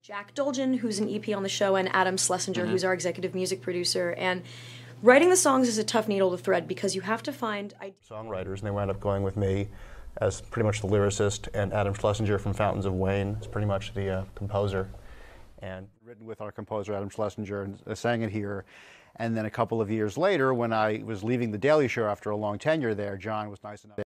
Jack Dolgen, who's an EP on the show, and Adam Schlesinger, who's our executive music producer. And writing the songs is a tough needle to thread because you have to find songwriters, and they wound up going with me as pretty much the lyricist, and Adam Schlesinger from Fountains of Wayne is pretty much the composer. And written with our composer Adam Schlesinger, and sang it here. And then a couple of years later, when I was leaving The Daily Show after a long tenure there, John was nice enough